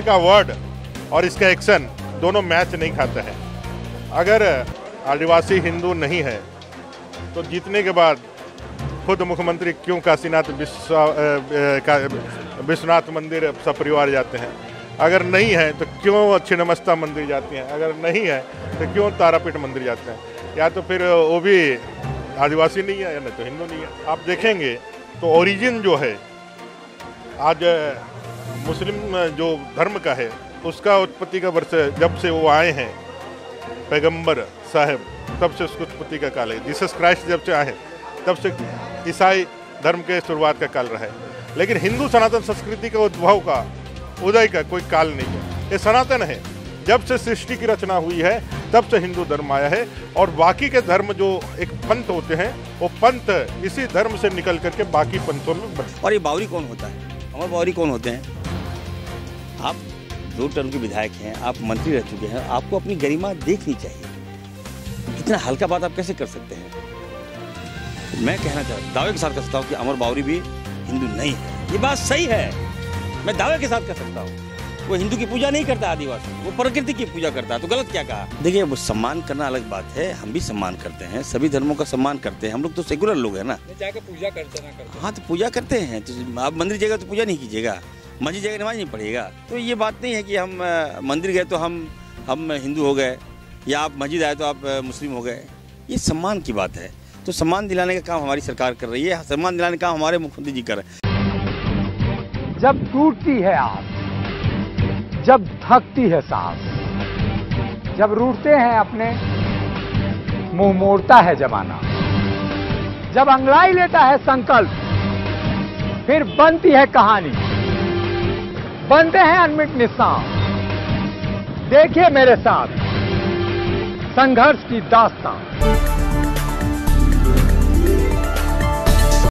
का वर्ड और इसका एक्शन दोनों मैच नहीं खाते हैं। अगर आदिवासी हिंदू नहीं है तो जीतने के बाद खुद मुख्यमंत्री क्यों काशीनाथ विश्वनाथ मंदिर सपरिवार जाते हैं? अगर नहीं है तो क्यों छिन्नमस्ता मंदिर जाते हैं? अगर नहीं है तो क्यों तारापीठ मंदिर जाते हैं? या तो फिर वो भी आदिवासी नहीं है या नहीं तो हिंदू नहीं है। आप देखेंगे तो ओरिजिन जो है आज मुस्लिम जो धर्म का है उसका उत्पत्ति का वर्ष जब से वो आए हैं पैगंबर साहब, तब से उसकी उत्पत्ति का काल है। जीसस क्राइस्ट जब से आए तब से ईसाई धर्म के शुरुआत का काल रहा है। लेकिन हिंदू सनातन संस्कृति के उद्भव का, उदय का कोई काल नहीं है। ये सनातन है। जब से सृष्टि की रचना हुई है तब से हिंदू धर्म आया है। और बाकी के धर्म जो एक पंथ होते हैं वो पंथ इसी धर्म से निकल करके बाकी पंथों में बने। और ये बावरी कौन होता है? अमर बावरी कौन होते हैं? आप 2 टर्म के विधायक हैं, आप मंत्री रह चुके हैं, आपको अपनी गरिमा देखनी चाहिए। इतना हल्का बात आप कैसे कर सकते हैं? मैं कहना चाहता, दावे के साथ कह सकता हूँ कि अमर बावरी भी हिंदू नहीं है। ये बात सही है, मैं दावे के साथ कह सकता हूँ। वो हिंदू की पूजा नहीं करता आदिवासी, वो प्रकृति की पूजा करता है। तो गलत क्या कहा? देखिए, वो सम्मान करना अलग बात है, हम भी सम्मान करते हैं, सभी धर्मों का सम्मान करते हैं। हम लोग तो सेकुलर लोग हैं ना। जाकर पूजा करते ना करते। हाँ, तो पूजा करते हैं। तो आप मंदिर जाएगा तो पूजा नहीं कीजिएगा, मस्जिद जाएगा नमाज नहीं पढ़िएगा। तो ये बात नहीं है कि हम मंदिर गए तो हम हिंदू हो गए, या आप मस्जिद आए तो आप मुस्लिम हो गए। ये सम्मान की बात है। तो सम्मान दिलाने का काम हमारी सरकार कर रही है, सम्मान दिलाने का काम हमारे मुख्यमंत्री जी कर रहे हैं। जब टूटती है आस, जब थकती है सांस, जब रूठते हैं अपने, मुंह मोड़ता है जमाना, जब अंगड़ाई लेता है संकल्प, फिर बनती है कहानी, बनते हैं अनमिट निशान। देखिए मेरे साथ संघर्ष की दास्तां।